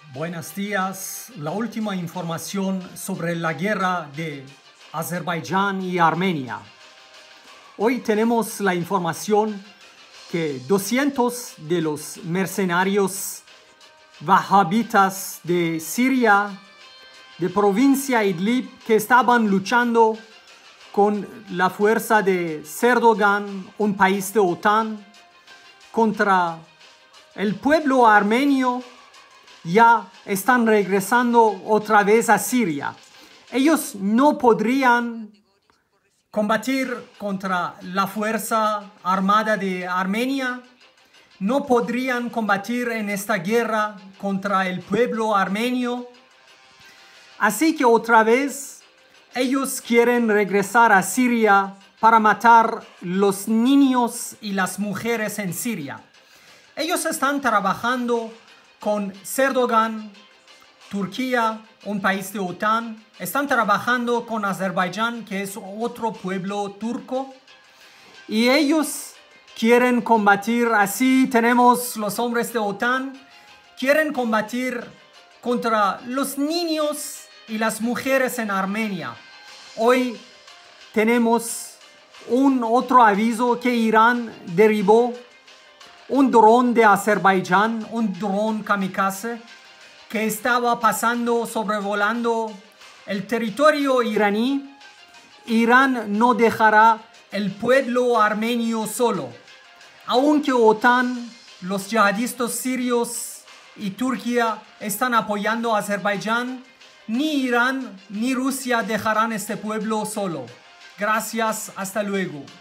Buenos días. La última información sobre la guerra de Azerbaiyán y Armenia. Hoy tenemos la información que 200 de los mercenarios wahabitas de Siria, de provincia Idlib, que estaban luchando con la fuerza de Erdogan, un país de OTAN, contra el pueblo armenio, ya están regresando otra vez a Siria. Ellos no podrían combatir contra la fuerza armada de Armenia, no podrían combatir en esta guerra contra el pueblo armenio. Así que otra vez ellos quieren regresar a Siria para matar los niños y las mujeres en Siria. Ellos están trabajando con Erdogan, Turquía, un país de OTAN. Están trabajando con Azerbaiyán, que es otro pueblo turco. Y ellos quieren combatir, así tenemos los hombres de OTAN, quieren combatir contra los niños y las mujeres en Armenia. Hoy tenemos un otro aviso que Irán derribó un dron de Azerbaiyán, un dron kamikaze, que estaba pasando, sobrevolando el territorio iraní. Irán no dejará el pueblo armenio solo. Aunque OTAN, los yihadistas sirios y Turquía están apoyando a Azerbaiyán, ni Irán ni Rusia dejarán este pueblo solo. Gracias, hasta luego.